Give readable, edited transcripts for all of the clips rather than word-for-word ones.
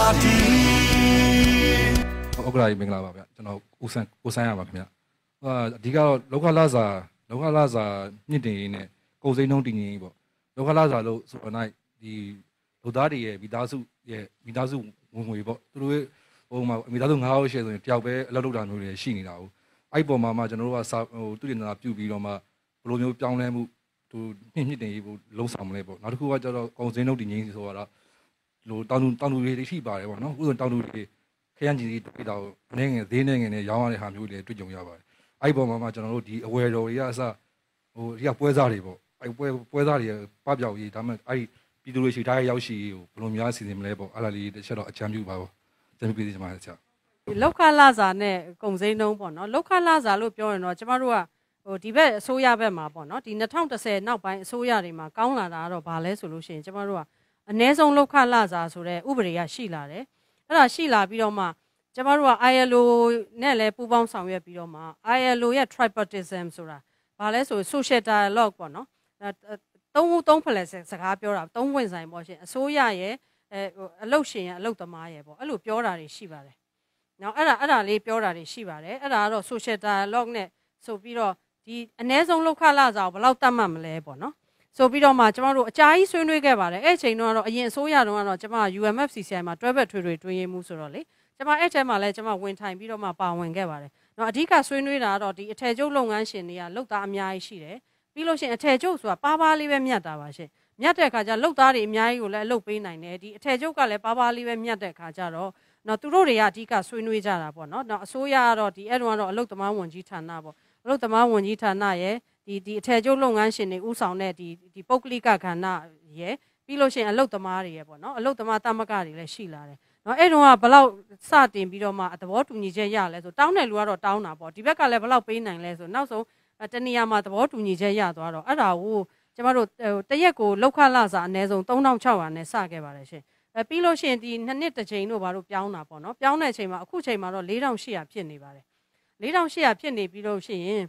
ဟုတ်ကဲ့မင်္ဂလာပါဗျကျွန်တော်ဦးဆန်းရပါခင်ဗျအဓိကတော့လောကလာစာမြင့်တင်ရေးနဲ့ကုန်စိမ်းနှုန်းတည်ငြိမ်ရေးပေါ့လောကလာစာလို့ဆိုတော့နိုင်ဒီလူသားတွေရဲ့မိသားစုဝင်ငွေပေါ့သူတို့ဟိုမှာမိသားစု9ယောက်ရှယ်ဆိုရင်တယောက်ပဲအလုပ်လုပ်တာမျိုးတွေရှိနေတာဟုတ်အဲ့ပေါ်မှာကျွန်တော်တို့ကသူတည်နေတာပြုတ်ပြီးတော့မှဘယ်လိုမျိုးပြောင်းလဲမှုသူမြင့်တင်ရေးဖို့လုံးဆောင်မလဲပေါ့နောက်တစ်ခုကကျတော့ကုန်စိမ်းနှုန်းတည်ငြိမ်ဆိုတော့လိုတောင်သူတွေရှိပါတယ်ပေါ့နော်ဥပဒေတောင်သူတွေခရမ်းကြီးတွေတော့နေငယ်သေးနေငယ်နဲ့ရောင်းရတဲ့ဟာမျိုးတွေတွေ့ကြုံရပါတယ်အဲ့ပေါ်မှာကျွန်တော်တို့ဒီအဝယ်တော်တွေကအစဒီကပွဲစားတွေပေါ့အဲ့ပွဲစားတွေပပျောက်ရေးဒါမှအဲ့ပြည်သူတွေရှိထားရောက်ရှိကိုဘယ်လိုများစီစဉ်မလဲပေါ့အဲ့ဒါလေးတစ်ချက်တော့အကြံပြုပါပေါ့အကြံပြုပေးစီချင်ပါတယ်ဆရာလောက်ခလာစာနဲ့ကုန်စိမ်းနှုန်းပေါ့နော်လောက်ခလာစာလို့ပြောရင်တော့ကျမတို့ကဒီဘက်အစိုးရဘက်မှာပေါ့နော်ဒီ2010နောက်ပိုင်းအစိုးရတွေမှာကောင်းလာတာကတော့ဘာလဲဆိုလို့ရှိရင်ကျမတို့ကအ ਨੇ ဆုံးလောက်ခလာစာဆိုတဲ့ဥပဒေကရှိလာတယ်အဲ့ဒါရှိလာပြီးတော့မှကျမတို့က ILO နဲ့လည်းပူးပေါင်းဆောင်ရွက်ပြီးတော့မှ ILO ရဲ့ tripartism ဆိုတာဘာလဲဆို social dialogue ပေါ့နော်သုံးဖလှယ်စကားပြောတာသုံးဝင်ဆိုင်ပေါ့ရှင်အစိုးရရဲ့အလုပ်ရှင်ရဲ့အလုပ်သမားရဲ့ပေါ့အဲ့လိုပြောတာတွေရှိပါတယ်။နောက်အဲ့ဒါလေးပြောတာတွေရှိပါတယ်။အဲ့ဒါကတော့ social dialogue နဲ့ဆိုပြီးတော့ဒီအ ਨੇ ဆုံးလောက်ခလာစာကိုဘယ်လောက်တတ်မှတ်မလဲပေါ့နော်။ဆိုပြီးတော့မှကျမတို့အကြာကြီးဆွေးနွေးခဲ့ပါတယ်။အဲ့အချိန်တုန်းကတော့အရင်အစိုးရတုန်းကတော့ကျမ UMFCCI မှာတွဲဘက်ထွေတွင်းရေးမှုဆိုတော့လေကျမအဲ့ထဲမှာလည်းကျမဝင်ထိုင်ပြီးတော့မှပါဝင်ခဲ့ပါတယ်။နော်အဓိကဆွေးနွေးတာကတော့ဒီအထည်ချုပ်လုပ်ငန်းရှင်တွေကလုပ်သားအများကြီးရှိတယ်။ပြီးလို့ရှိရင်အထည်ချုပ်ဆိုတာပါးလေးပဲမြတ်တာပါရှင်။မြတ်တဲ့အခါကျလုပ်သားတွေအများကြီးကိုလည်းအလုပ်ပေးနိုင်တယ်။ဒီအထည်ချုပ်ကလည်းပါးလေးပဲမြတ်တဲ့အခါကျတော့နော်သူတို့တွေကအဓိကဆွေးနွေးကြတာပေါ့နော်။နော်အစိုးရကတော့ဒီအဲ့တုန်းကတော့အလုပ်သမားဝန်ကြီးဌာနပေါ့။အလုပ်သမားဝန်ကြီးဌာနရဲ့ဒီအထည်ချုပ်လုပ်ငန်းရှင်တွေဥဆောင်တဲ့ဒီပုဂ္ဂလိကကဏ္ဍရဲ့ပြီးလို့ရှိရင်အလုပ်သမားတွေရဲ့ပေါ့နော်။အလုပ်သမားသမဂ္ဂတွေလည်းရှိလာတယ်။နော်အဲ့တုန်းကဘယ်လောက်စတင်ပြီးတော့မှသဘောတူညီချက်ရလဲဆိုတောင်းတဲ့လူကတော့တောင်းတာပေါ့ဒီဘက်ကလည်းဘယ်လောက်ပေးနိုင်လဲဆိုနောက်ဆုံးတနေရာမှာသဘောတူညီချက်ရသွားတော့အဲ့ဒါကိုကျမတို့တရက်ကိုလောက်ခလာစာအနည်းဆုံး3600နဲ့စခဲ့ပါတယ်ရှင်ပြီးလို့ရှိရင်ဒီနှစ်တစ်ချိန်တို့ဘာလို့ပြောင်းတာပေါ့နော်ပြောင်းတဲ့အချိန်မှာအခုချိန်မှာတော့4800ဖြစ်နေပါတယ်4800ဖြစ်နေပြီးလို့ရှိရင်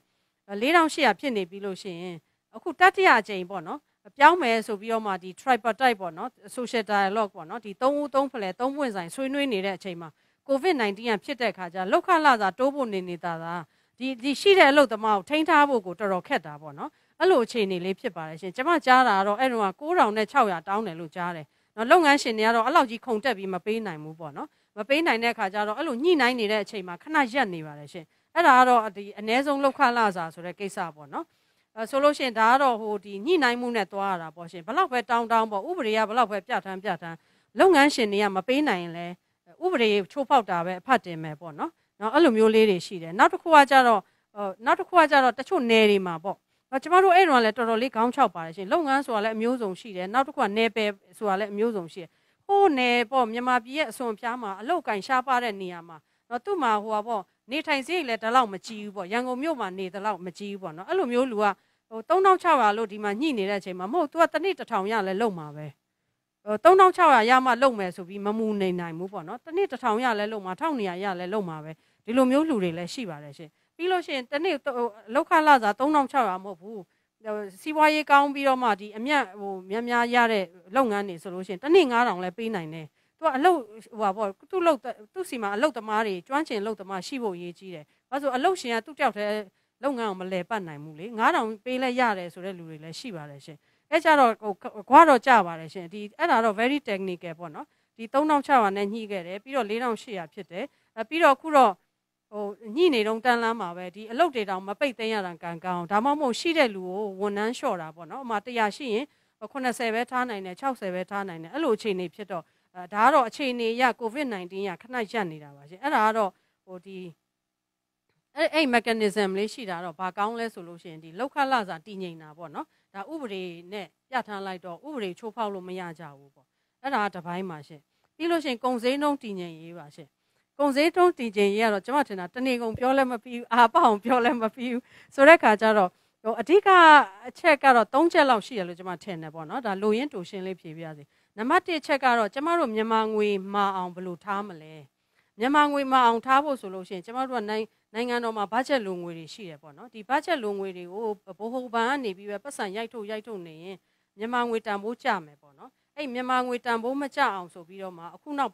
4800ဖြစ်နေပြီးလို့ရှိရင်အခုတတိယအချိန်ပေါ့နော်ပြောင်းမယ်ဆိုပြီးတော့မှဒီ tripartite ပေါ့နော် social dialogue ပေါ့နော်ဒီ3ဖလှယ်3ပွင့်ဆိုင်ဆွေးနွေးနေတဲ့အချိန်မှာ COVID-19 ကဖြစ်တဲ့ခါကျလောက်ခလာစာတိုးဖို့နေတာဒီရှိတဲ့အလုပ်သမားကိုထိန်းထားဖို့ကိုတော်တော်ခက်တာပေါ့နော်အဲ့လိုအခြေအနေလေးဖြစ်ပါတယ်ရှင်ကျွန်မကြားတာကတော့အဲ့တုန်းက9600တောင်းတယ်လို့ကြားတယ်နော်လုပ်ငန်းရှင်တွေကတော့အဲ့လောက်ကြီးခုန်တက်ပြီးမပေးနိုင်ဘူးပေါ့နော်မပေးနိုင်တဲ့ခါကျတော့အဲ့လိုညှိနှိုင်းနေတဲ့အချိန်မှာခဏရက်နေပါတယ်ရှင်အဲ့ဒါကတော့ဒီအ ਨੇ ဆုံးလောက်ခလာစာဆိုတဲ့ကိစ္စပေါ့နော်ဆိုလို့ရှိရင်ဒါကတော့ဟိုဒီညှိနှိုင်းမှုနဲ့သွားရတာပေါ့ရှင်ဘလောက်ပဲတောင်းပေါ့ဥပဒေကဘလောက်ပဲပြဋ္ဌာန်းလုပ်ငန်းရှင်တွေကမပေးနိုင်ရင်လည်းဥပဒေချိုးဖောက်တာပဲအဖတ်တင်မယ်ပေါ့နော်အဲ့လိုမျိုးလေးတွေရှိတယ်နောက်တစ်ခုကကြတော့တချို့နယ်တွေမှာပေါ့ကျမတို့အဲ့တုန်းကလည်းတော်တော်လေးခေါင်းချောက်ပါတယ်ရှင်လုပ်ငန်းဆိုတာလည်းအမျိုးစုံရှိတယ်နောက်တစ်ခုကနယ်ပယ်ဆိုတာလည်းအမျိုးစုံရှိတယ်ဟိုးနယ်ပေါ့မြန်မာပြည်ရဲ့အစွန်ဖျားမှာအလောက်ကင်ရှားပါတဲ့နေရာမှာသူ့မှာဟိုပါပေါ့နေထိုင်စရိတ်လည်းဒီလောက်မကြီးဘူးပေါ့ရန်ကုန်မြို့မှာနေဒီလောက်မကြီးဘူးပေါ့နော်အဲ့လိုမျိုးလူကဟို3600လို့ဒီမှာညှိနေတဲ့အချိန်မှာမဟုတ် तू ကတစ်နေ့1000ရလဲလုံမှာပဲ3600ရမှလုံမယ်ဆိုပြီးမမူနေနိုင်ဘူးပေါ့နော်တစ်နေ့1000ရလဲလုံမှာ1200ရလဲလုံမှာပဲဒီလိုမျိုးလူတွေလည်းရှိပါတယ်ရှင်ပြီးလို့ရှိရင်တစ်နေ့လောက်ခလာစာ3600မဟုတ်ဘူးစီးပွားရေးကောင်းပြီးတော့မှဒီအမြတ်ဟိုများရတဲ့လုပ်ငန်းတွေဆိုလို့ရှိရင်တစ်နေ့9000လဲပေးနိုင်တယ်သူကအလုပ်ဟိုပါပေါ့သူ့စီမှာအလုပ်သမားတွေကျွမ်းကျင်အလုပ်သမားရှိဖို့အရေးကြီးတယ်ဘာလို့ဆိုအလုပ်ရှင်ကသူ့တယောက်တည်းလုပ်ငန်းကိုမလဲပတ်နိုင်ဘူးလေ9000ပေးလဲရတယ်ဆိုတဲ့လူတွေလည်းရှိပါတယ်ရှင်အဲကြတော့ဟိုခွာတော့ကြပါတယ်ရှင်ဒီအဲ့ဒါတော့ very technical ပေါ့နော်ဒီ3600နဲ့ညှိခဲ့တယ်ပြီးတော့4800ဖြစ်တယ်ပြီးတော့အခုတော့ဟိုညှိနေတော့တန်းလန်းမှာပဲဒီအလုပ်တွေတောင်မပိတ်သိမ်းရတာကံကောင်းဒါမှမဟုတ်ရှိတဲ့လူကိုဝန်ထမ်းလျှော့တာပေါ့နော်ဥမာ100ရှိရင်80ပဲထားနိုင်တယ်60ပဲထားနိုင်တယ်အဲ့လိုအခြေအနေဖြစ်တော့ဒါကတော့အခြေအနေရ COVID-19 ရခဏရပ်နေတာပါရှင်အဲ့ဒါကတော့ဟိုဒီအဲ့ mechanism လေးရှိတာတော့ဘာကောင်းလဲဆိုလို့ရှိရင်ဒီလောက်ခလာစာတည်ငြိမ်တာပေါ့နော်ဒါဥပဒေနဲ့ပြဋ္ဌာန်းလိုက်တော့ဥပဒေချိုးဖောက်လို့မရကြဘူးပေါ့အဲ့ဒါကတစ်ပိုင်းပါရှင်ပြီးလို့ရှိရင်ကုန်စည်နှုန်းတည်ငြိမ်ရေးပါရှင်ကုန်စည်နှုန်းတည်ငြိမ်ရေးကတော့ကျွန်မထင်တာတနေ့ကုန်ပြောလဲမပြီးဘူးအားပအောင်ပြောလဲမပြီးဘူးဆိုတဲ့ခါကျတော့ဟိုအဓိကအချက်ကတော့3ချက်လောက်ရှိတယ်လို့ကျွန်မထင်တယ်ပေါ့နော်ဒါလိုရင်းတူရှင်းလေးဖြေပြရစီနံပါတ်1ချက်ကတော့ကျွန်မတို့မြန်မာငွေမာအောင်ဘယ်လိုထားမလဲမြန်မာငွေမာအောင်ထားဖို့ဆိုလို့ရှိရင်ကျွန်မတို့ကနိုင်ငံတော်မှာဘတ်ဂျက်လိုငွေတွေရှိတယ်ပေါ့နော်ဒီဘတ်ဂျက်လိုငွေတွေကိုဘိုဟိုဘဏ်ကနေပြီးပဲပတ်စံရိုက်ထုတ်နေရင်မြန်မာငွေတန်ဖိုးကျမယ်ပေါ့နော်အဲ့မြန်မာငွေတန်ဖိုးမကျအောင်ဆိုပြီးတော့မှအခုနောက်ပိုင်း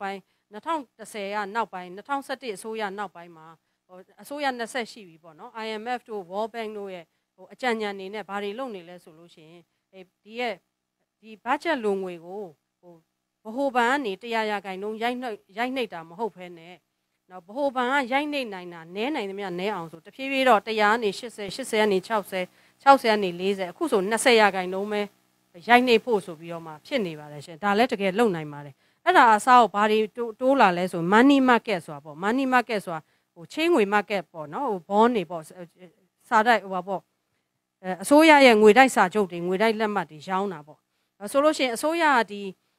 2010ကနောက်ပိုင်း2011အစိုးရနောက်ပိုင်းမှာအစိုးရ20ရှိပြီပေါ့နော် IMF တို့ World Bank တို့ရဲ့အကြံဉာဏ်နေနဲ့ဘာတွေလုပ်နေလဲဆိုလို့ရှိရင်ဒီ budget လိုငွေကိုဗဟိုဘဏ်ကနေ100%ရိုက်နှိပ်တာမဟုတ်ဘဲနဲ့နော်ဗဟိုဘဏ်ကရိုက်နှိပ်နိုင်တာနဲနိုင်သမျှနဲအောင်ဆိုတဖြည်းဖြည်းတော့100ကနေ80ကနေ60ကနေ40အခုဆို20%ပဲရိုက်နှိပ်ဖို့ဆိုပြီးတော့မှဖြစ်နေပါတယ်ရှင်ဒါလည်းတကယ်လုံနိုင်ပါတယ်အဲ့ဒါအစားကိုဘာတွေတိုးလာလဲဆို money market ဆိုတာပေါ့ money market ဆိုတာချင်းငွေ market ပေါ့နော်bond တွေပေါ့စာတိုက်ပေါ့အစိုးရရဲ့ငွေတိုက်စာချုပ်တွေငွေတိုက်လက်မှတ်တွေရောင်းတာပေါ့ဆိုလို့ရှိရင်အစိုးရကဒီ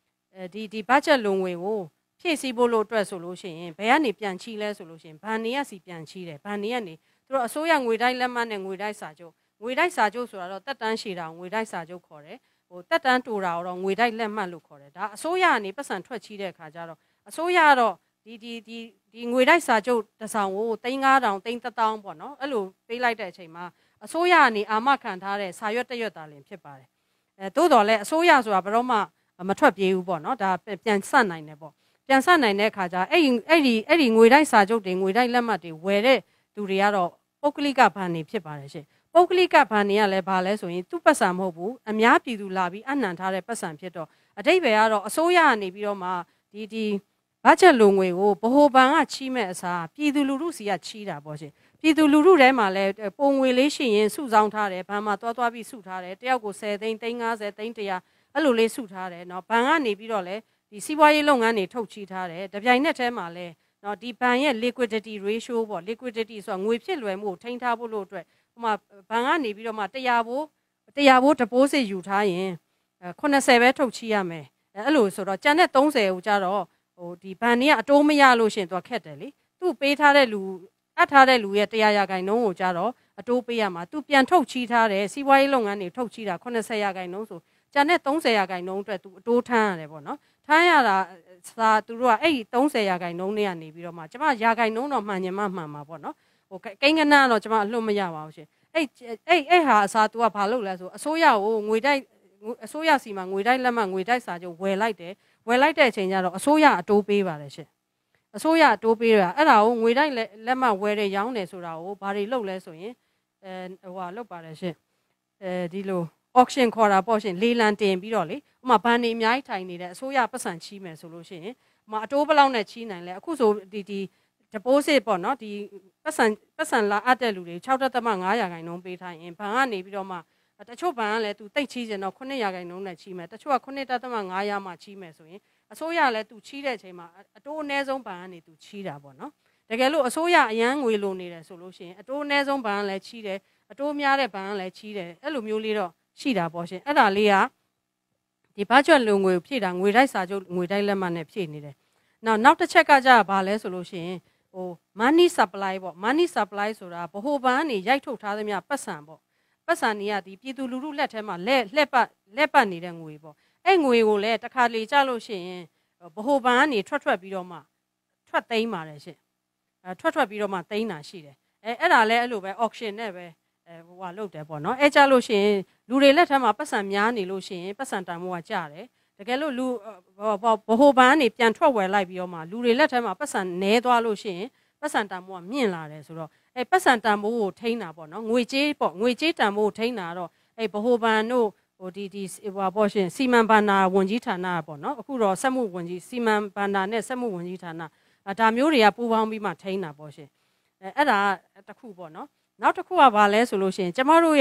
budget လုံငွေကိုဖြည့်ဆည်းဖို့လို့အတွက်ဆိုလို့ရှိရင်ဘယ်ကနေပြန်ချီလဲဆိုလို့ရှိရင်ဘဏ်တွေကစီပြန်ချီတယ်ဘဏ်တွေကနေသူတို့အစိုးရငွေတိုက်လက်မှတ်နဲ့ငွေတိုက်စာချုပ်ဆိုတာတော့တက်တန်းရှည်တာငွေတိုက်စာချုပ်ခေါ်တယ်တက်တန်းတူတာတော့ငွေတိုက်လက်မှတ်လို့ခေါ်တယ်ဒါအစိုးရကနေပတ်စံထွက်ချီတဲ့အခါကျတော့အစိုးရကတော့ဒီငွေတိုက်စာချုပ်တစ်ဆောင်ကို3,500 3,1,000ပေါ့နော်အဲ့လိုပေးလိုက်တဲ့အချိန်မှာအစိုးရကနေအာမခံထားတဲ့စာရွက်တရွက်သားလင်ဖြစ်ပါတယ်သို့တော်လည်းအစိုးရဆိုတာဘယ်တော့မှမထွက်ပြေးဘူးပေါ့နော်ဒါပြန်ဆက်နိုင်တယ်ပေါ့ပြန်ဆက်နိုင်တဲ့အခါကျအဲ့ဒီငွေတိုက်စာချုပ်တွေငွေတိုက်လက်မှတ်တွေဝယ်တဲ့သူတွေကတော့ပုဂ္ဂလိကဘဏ်တွေဖြစ်ပါတယ်ရှင်ပုဂ္ဂလိကဘဏ်တွေကလည်းဘာလဲဆိုရင်သူ့ပတ်စံမဟုတ်ဘူးအများပြည်သူလာပြီးအနှံထားတဲ့ပတ်စံဖြစ်တော့အတိတ်ပဲကတော့အစိုးရကနေပြီးတော့မှဒီဘတ်ဂျက်လိုငွေကိုဗဟိုဘဏ်ကချီးမဲ့အစားပြည်သူလူထုစီကချီးတာပေါ့ရှင်ပြည်သူလူထုထဲမှာလည်းပုံငွေလေးရှိရင်စုဆောင်းထားတယ်ဘဏ်မှာသွားပြီးစုထားတယ်တယောက်ကို10 သိန်း50 သိန်း100အဲ့လိုလေးစုထားတယ်เนาะဘဏ်ကနေပြီးတော့လည်းဒီစီးပွားရေးလုပ်ငန်းတွေထုတ်ချီးထားတယ်တပြိုင်နက်တည်းမှာလည်းเนาะဒီဘဏ်ရဲ့ liquidity ratio ပေါ့ liquidity ဆိုတာငွေဖြစ်လွယ်မှုထိန်းထားဖို့လို့အတွက်ဟိုမှာဘဏ်ကနေပြီးတော့မှ100ဘိုး deposit ယူထားရင်80ပဲထုတ်ချီးရမယ်အဲ့လိုဆိုတော့ကျန်တဲ့30ကိုကြတော့ဒီဘဏ်တွေကအတိုးမရလို့ရှင်သူခက်တယ်လေသူ့ပေးထားတဲ့လူအပ်ထားတဲ့လူရဲ့100%ကိုကြတော့အတိုးပေးရမှာသူပြန်ထုတ်ချီးထားတယ်စီးပွားရေးလုပ်ငန်းတွေထုတ်ချီးတာ80%ဆိုကျန်တဲ့30%အတွက်သူအတိုးထမ်းရတယ်ပေါ့နော်ထမ်းရတာစာသူတို့ကအဲ့ဒီ30%တွေကနေပြီးတော့မှကျမရာခိုင်နှုန်းတော့မှန်ညင်မှမှန်မှာပေါ့နော်ကိန်းကနန်းတော့ကျမအလွတ်မရပါဘူးရှင်အဲ့ဟာအစား तू ကဘာလုပ်လဲဆိုအစိုးရကိုငွေတိုက်အစိုးရစီမှာငွေတိုက်လက်မှတ်ငွေတိုက်စာချုပ်ဝယ်လိုက်တဲ့အချိန်ကျတော့အစိုးရအတိုးပေးပါတယ်ရှင်အစိုးရအတိုးပေးတာအဲ့ဒါကိုငွေတိုက်လက်မှတ်ဝယ်တယ်ရောင်းတယ်ဆိုတာကိုဘာတွေလုပ်လဲဆိုရင်လုပ်ပါတယ်ရှင်ဒီလို auction ခေါ်တာပေါ့ရှင်လေလံတင်ပြီးတော့လေဥမာဘဏ်တွေအများကြီးထိုင်နေတယ်အစိုးရပတ်စံချီးမယ်ဆိုလို့ရှိရင်ဥမာအတိုးဘလောက်နဲ့ချီးနိုင်လဲအခုဆိုဒီ deposit ပေါ့နော်ဒီပတ်စံလာအပ်တဲ့လူတွေ6.5%ပေးထားရင်ဘဏ်ကနေပြီးတော့မှတချို့ဘဏ်ကလည်းသူတိတ်ချီးကြတော့9%နဲ့ချီးမယ်တချို့က9.5ရမှချီးမယ်ဆိုရင်အစိုးရလည်းသူချီးတဲ့အချိန်မှာအတိုးအနည်းဆုံးဘဏ်ကနေသူချီးတာပေါ့နော်တကယ်လို့အစိုးရအရန်ငွေလိုနေတယ်ဆိုလို့ရှိရင်အတိုးအနည်းဆုံးဘဏ်ကလည်းချီးတယ်အတိုးများတဲ့ဘဏ်ကလည်းချီးတယ်အဲ့လိုမျိုးလေးတော့ရှိတာပေါ့ရှင်အဲ့ဒါလေးကဒီဘတ်ဂျက်လိုငွေဖြည့်တာငွေတိုက်စာချုပ်ငွေတိုက်လက်မှတ်နဲ့ဖြည့်နေတယ်နောက်တစ်ချက်ကကြာဘာလဲဆိုလို့ရှိရင်money supply ပေါ့ money supply ဆိုတာဗဟိုဘဏ်ကနေရိုက်ထုတ်ထားသမျှပတ်စံပေါ့ပတ်စံတွေကဒီပြည်သူလူထုလက်ထဲမှာလက်ပတ်နေတဲ့ငွေပေါ့အဲ့ငွေကိုလည်းတစ်ခါလေကြလို့ရှိရင်ဗဟိုဘဏ်ကနေထွက်ပြီးတော့မှထွက်သိမ်းပါတယ်ရှင်ထွက်ပြီးတော့မှသိမ်းတာရှိတယ်အဲ့ဒါလည်းအဲ့လိုပဲ auction နဲ့ပဲလုပ်တယ်ပေါ့နော်အဲ့ကြလို့ရှိရင်လူတွေလက်ထက်မှာပတ်စံများနေလို့ရှိရင်ပတ်စံတန်မိုးကကျတယ်တကယ်လို့လူဗဟိုဘဏ်ကနေပြန်ထွက်ဝယ်လိုက်ပြီးတော့မှလူတွေလက်ထက်မှာပတ်စံနဲသွားလို့ရှိရင်ပတ်စံတန်မိုးကမြင့်လာတယ်ဆိုတော့အဲ့ပတ်စံတန်မိုးကိုထိန်းတာပေါ့နော်ငွေကြေးတန်မိုးကိုထိန်းတာတော့အဲ့ဗဟိုဘဏ်တို့ပေါ့ရှင်စီမံဘဏ္ဍာဝန်ကြီးဌာနပေါ့နော်အခုတော့စက်မှုဝန်ကြီးစီမံဘဏ္ဍာနဲ့စက်မှုဝန်ကြီးဌာနဒါမျိုးတွေကပူးပေါင်းပြီးမှထိန်းတာပေါ့ရှင်အဲ့ဒါတစ်ခုပေါ့နော်နောက်တစ်ခုကဘာလဲဆိုလို့ရှိရင်ကျမတို့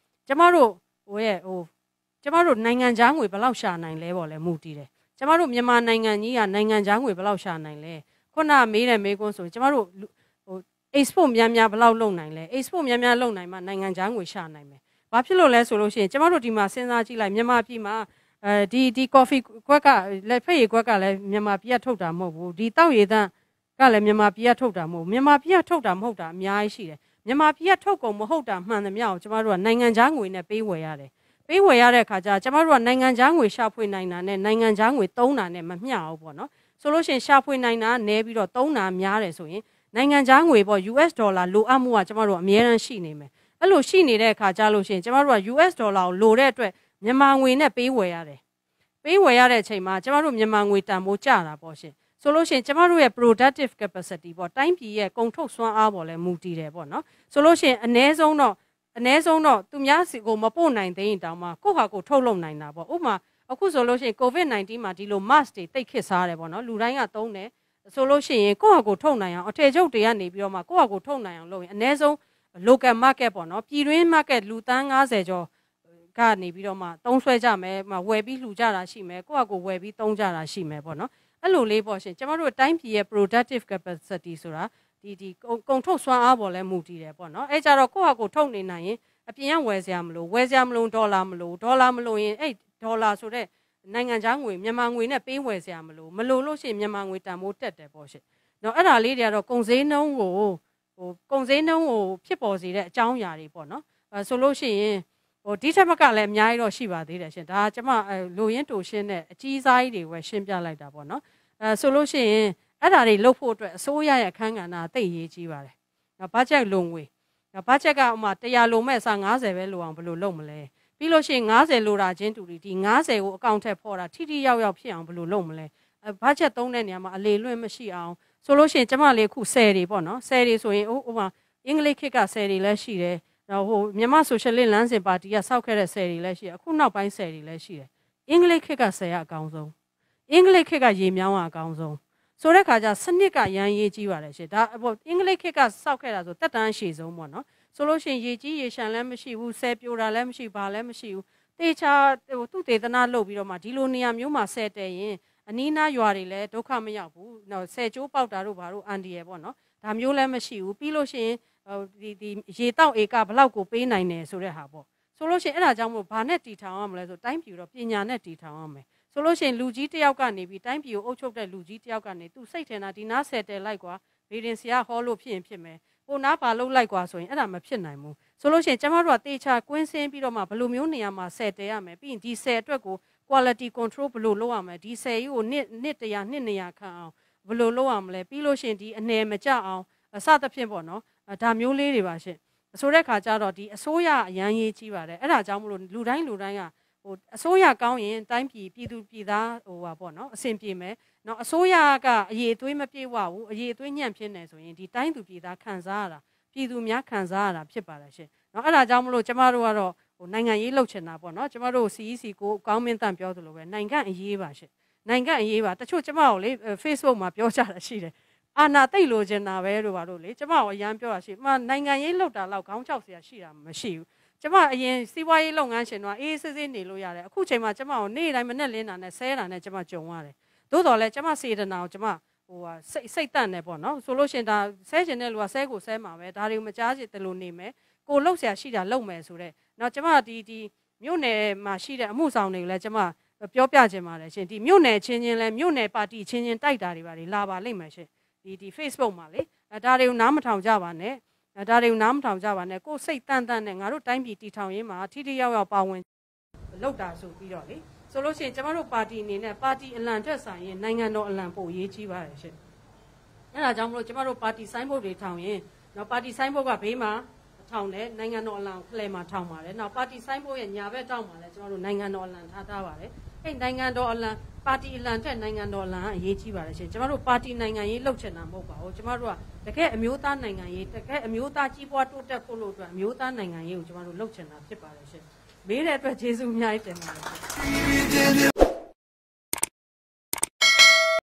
နိုင်ငံခြားငွေဘယ်လောက်ရှာနိုင်လဲပေါ့လေမူတည်တယ်ကျမတို့မြန်မာနိုင်ငံကြီးကနိုင်ငံခြားငွေဘယ်လောက်ရှာနိုင်လဲခုနမေးတယ်မေးခွန်းဆိုကျမတို့export များဘယ်လောက်လုပ်နိုင်လဲ export များလုပ်နိုင်မှနိုင်ငံခြားငွေရှာနိုင်မယ်ဘာဖြစ်လို့လဲဆိုလို့ရှိရင်ကျမတို့ဒီမှာစဉ်းစားကြည့်လိုက်မြန်မာပြည်မှာဒီ coffee ကွက်ကလက်ဖက်ရည်ကွက်ကလည်းမြန်မာပြည်ကထုတ်တာမဟုတ်ဘူးဒီတောက်ရည်သန့်ကလည်းမြန်မာပြည်ကထုတ်တာမဟုတ်မြန်မာပြည်ကထုတ်တာမဟုတ်တာအများကြီးရှိတယ်မြန်မာပြည်ကထုတ်ကုန်မဟုတ်တာမှန်သမျှကိုကျမတို့ကနိုင်ငံခြားငွေနဲ့ပေးဝယ်ရတယ်ပေးဝယ်ရတဲ့အခါကျကျမတို့ကနိုင်ငံခြားငွေရှာဖွေနိုင်တာနဲ့နိုင်ငံခြားငွေသုံးတာနဲ့မမျှဘူးပေါ့နော်ဆိုလို့ရှိရင်ရှာဖွေနိုင်တာနည်းပြီးတော့သုံးတာများတယ်ဆိုရင်နိုင်ငံခြားငွေပေါ့ US ဒေါ်လာလိုအပ်မှုကကျမတို့အများအားရှိနေမယ်အဲ့လိုရှိနေတဲ့အခါကျလို့ရှိရင်ကျမတို့က US ဒေါ်လာကိုလိုတဲ့အတွက်မြန်မာငွေနဲ့ပေးဝယ်ရတယ်ပေးဝယ်ရတဲ့အချိန်မှာကျမတို့မြန်မာငွေတန်ဖိုးကျတာပေါ့ရှင်ဆိုလို့ရှိရင်ကျမတို့ရဲ့ productive capacity ပေါ့တိုင်းပြည်ရဲ့ကုန်ထုတ်စွမ်းအားပေါ်လဲမူတည်တယ်ပေါ့နော်ဆိုလို့ရှိရင်အ ਨੇ ဆုံးတော့သူများစီကိုမပို့နိုင်သေးရင်တောင်မှကိုယ့်ဟာကိုယ်ထုတ်လုပ်နိုင်တာပေါ့ဥပမာအခုဆိုလို့ရှိရင် COVID-19 မှာဒီလို mask တွေတိတ်ခစ်စားတယ်ပေါ့နော်လူတိုင်းကသုံးတယ်ဆိုလို့ရှိရင်ကိုယ့်ဟာကိုယ်ထုတ်နိုင်အောင်အထည်ချုပ်တွေကနေပြီးတော့မှကိုယ့်ဟာကိုယ်ထုတ်နိုင်အောင်လုပ်ရင်အ ਨੇ ဆုံး local market ပေါ့နော်ပြည်တွင်း market လူတန်း90ကျော်ကနေပြီးတော့မှသုံးဆွဲကြမယ်ဝယ်ပြီးလှူကြတာရှိမယ်ကိုယ့်ဟာကိုယ်ဝယ်ပြီးသုံးကြတာရှိမယ်ပေါ့နော်အဲ့လိုလေးပေါ့ရှင်ကျမတို့တိုင်းပြည်ရဲ့ productive capacity ဆိုတာဒီကုန်ထုတ်စွမ်းအားပေါ်လဲမူတည်တယ်ပေါ့နော်အဲ့ကြတော့ကိုယ့်ဟာကိုယ်ထုတ်နေနိုင်ရင်အပြင်ကဝယ်စရာမလိုဒေါ်လာမလိုရင်အဲ့ဒေါ်လာဆိုတဲ့နိုင်ငံခြားငွေမြန်မာငွေနဲ့ပေးဝယ်စရာမလိုလို့ရှိရင်မြန်မာငွေတန်ဖိုးတက်တယ်ပေါ့ရှင်နော်အဲ့ဒါလေးတွေကတော့ကုန်ဈေးနှုန်းကိုဖြစ်ပေါ်စေတဲ့အကြောင်းအရာတွေပေါ့နော်ဆိုလို့ရှိရင်ဒီထက်မကလည်းအများကြီးတော့ရှိပါသေးတယ်ရှင်ဒါကကျမလိုရင်းတူရှင်းတဲ့အကြီးစားကြီးတွေပဲရှင်းပြလိုက်တာပေါ့နော်ဆိုလို့ရှိရင်အဲ့ဒါတွေလုပ်ဖို့အတွက်အစိုးရရဲ့အခန်းကဏ္ဍသိရေးကြီးပါတယ်။ဘတ်ဂျက်လုံငွေဘတ်ဂျက်ကဥမာ100လိုမဲ့အစား90ပဲလိုအောင်ဘယ်လိုလုပ်မလဲ။ပြီးလို့ရှိရင်90လိုတာချင်းတူဒီ90ကိုအကောင့်ထက်ဖော်တာထိထိရောက်ရောက်ဖြစ်အောင်ဘယ်လိုလုပ်မလဲ။ဘတ်ဂျက်သုံးတဲ့နေရာမှာအလေလွင့်မရှိအောင်ဆိုလို့ရှိရင်ကျမလေးခု10တွေပေါ့နော်10တွေဆိုရင်ဥပမာအင်္ဂလိပ်ခေတ်က10တွေလည်းရှိတယ်။ဟိုမြန်မာဆိုရှယ်လစ်လမ်းစဉ်ပါတီကစောက်ခဲ့တဲ့10တွေလည်းရှိတယ်အခုနောက်ပိုင်း10တွေလည်းရှိတယ်။အင်္ဂလိပ်ခေတ်က10ကအကောင်းဆုံး။အင်္ဂလိပ်ခေတ်ကရေမြောင်းကအကောင်းဆုံးဆိုတဲ့ခါကျစနစ်ကရန်ရေးကြီးပါတယ်ရှင်ဒါအင်္ဂလိပ်ခေတ်ကစောက်ခဲ့တာဆိုတက်တန်းရှည်ဆုံးပေါ့နော်ဆိုလို့ရှိရင်ရေကြီးရေရှမ်းလည်းမရှိဘူးဆယ်ပြိုတာလည်းမရှိဘာလည်းမရှိဘူးတေချာသူ့ဒေသနာလုပ်ပြီးတော့မှဒီလိုနေရာမျိုးမှာဆယ်တယ်ရင်အနီးနားရွာတွေလည်းဒုက္ခမရောက်ဘူးနော်ဆယ်ကျိုးပေါက်တာတို့ဘာတို့အန်ဒီရယ်ပေါ့နော်ဒါမျိုးလည်းမရှိဘူးပြီးလို့ရှိရင်ဒီရေတောက်ဧကဘလောက်ကိုပေးနိုင်တယ်ဆိုတဲ့ဟာပေါ့ဆိုလို့ရှိရင်အဲ့ဒါကြောင့်မို့ဘာနဲ့တီထောင်ရမလဲဆိုတိုင်းပြည်တော့ပညာနဲ့တီထောင်ရမယ်ဆိုလို့ရှိရင်လူကြီးတယောက်ကနေပြီးတိုင်းပြည်ကိုအုပ်ချုပ်တဲ့လူကြီးတယောက်ကနေသူစိတ်ထင်တာဒီနားဆယ်တယ်လိုက်ကွာဗေဒင်ဆရာဟောလို့ဖြစ်ရင်ဖြစ်မယ်ဟိုနားပါလို့လိုက်ကွာဆိုရင်အဲ့ဒါမဖြစ်နိုင်ဘူးဆိုလို့ရှိရင်ကျမတို့ကတေချာကွင်းစင်းပြီးတော့မှဘယ်လိုမျိုးနေရာမှာဆယ်တယ်ရမယ်ပြီးရင်ဒီဆယ်အတွက်ကို quality control ဘယ်လိုလုပ်ရမလဲဒီဆယ်ကြီးကိုနှစ်100နှစ်200ခန့်အောင်ဘယ်လိုလုပ်ရမလဲပြီးလို့ရှိရင်ဒီအနေမကြအောင်အစသဖြင့်ပေါ့နော်ဒါမျိုးလေးတွေပါရှင်ဆိုတဲ့ခါကျတော့ဒီအစိုးရအရန်ရေးကြီးပါတယ်အဲ့ဒါကြောင့်မလို့လူတိုင်းကအစိုးရကောင်းရင်တိုင်းပြည်သူပြည်သားပါပေါ့နော်အဆင်ပြေမယ်နော်အစိုးရကအရေးအသွေးမပြေဝဘူးအရေးအသွေးညံ့ဖြစ်နေဆိုရင်ဒီတိုင်းသူပြည်သားခံစားရတာပြည်သူများခံစားရတာဖြစ်ပါတယ်ရှင်နော်အဲ့ဒါကြောင့်မလို့ကျမတို့ကတော့နိုင်ငံရေးလှုပ်ချင်တာပေါ့နော်ကျမတို့ CEC ကိုကောင်းမင်းတန်ပြောသလိုပဲနိုင်ငံအရေးပါရှင်နိုင်ငံအရေးပါတချို့ကျမတို့လေ Facebook မှာပြောကြတာရှိတယ်အာနာတိတ်လိုချင်တာပဲတို့ပါတို့လေကျမတို့အရန်ပြောတာရှိမှနိုင်ငံရေးလှုပ်တာလောက်ခေါင်းချောက်เสียရှိတာမရှိဘူးကျမအရင်စီးပွားရေးလုပ်ငန်းရှင်တော့အေးစစ်စစ်နေလို့ရတယ်အခုချိန်မှာကျမကိုနေ့တိုင်းမနဲ့လင်းတာနဲ့ဆဲတာနဲ့ကျမကြုံရတယ်သို့တော်လည်းကျမစေတနာကိုကျမစိတ်တန့်နေပေါ့နော်ဆိုလို့ရှင်ဒါဆဲချင်တဲ့လူကဆဲကိုဆဲမှာပဲဒါတွေကိုမကြားချင်တယ်လို့နေမယ်ကိုလှုပ်เสียရှိတာလှုပ်မယ်ဆိုတော့နော်ကျမဒီမြို့နယ်မှာရှိတဲ့အမှုဆောင်တွေကိုလည်းကျမပြောပြချင်ပါတယ်ရှင်ဒီမြို့နယ်ချင်းချင်းလဲမြို့နယ်ပါတီချင်းချင်းတိုက်တာတွေပါလေလာပါလိမ့်မယ်ရှင်ဒီ Facebook မှာလေဒါတွေကိုနားမထောင်ကြပါနဲ့ဒါတွေကိုနားမထောင်ကြပါနဲ့ကိုယ်စိတ်တန့်နဲ့ငါတို့တိုင်းပြည်တည်ထောင်ရေးမှာထိထိရောက်ရောက်ပါဝင်လောက်တာဆိုပြီးတော့လေဆိုလို့ရှိရင်ကျမတို့ပါတီအနေနဲ့ပါတီအလံထွက်ဆိုင်ရင်နိုင်ငံတော်အလံပို့ရေးကြီးပါတယ်ရှင်အဲ့ဒါကြောင့်မလို့ကျမတို့ပါတီဆိုင်းဘုတ်တွေထောင်ရင်နော်ပါတီဆိုင်းဘုတ်ကဘေးမှာထောင်တယ်နိုင်ငံတော်အလံဖလဲမှာထောင်ပါတယ်နောက်ပါတီဆိုင်းဘုတ်ရဲ့ညာဘက်တောက်မှာလည်းကျမတို့နိုင်ငံတော်အလံထားပါတယ်အဲ့နိုင်ငံတော်အလံပါတီအလံတက်နိုင်ငံတော်အလံအရေးကြီးပါတယ်ရှင်ကျမတို့ပါတီနိုင်ငံရေးလှုပ်ချင်တာမဟုတ်ပါဘူးကျမတို့ကတကယ်အမျိုးသားနိုင်ငံရေးတကယ်အမျိုးသားကြီးပွားတိုးတက်ဖို့လို့အတွက်အမျိုးသားနိုင်ငံရေးကိုကျမတို့လှုပ်ချင်တာဖြစ်ပါတယ်ရှင်မေးတဲ့အတွက်ကျေးဇူးအများကြီးတင်ပါတယ်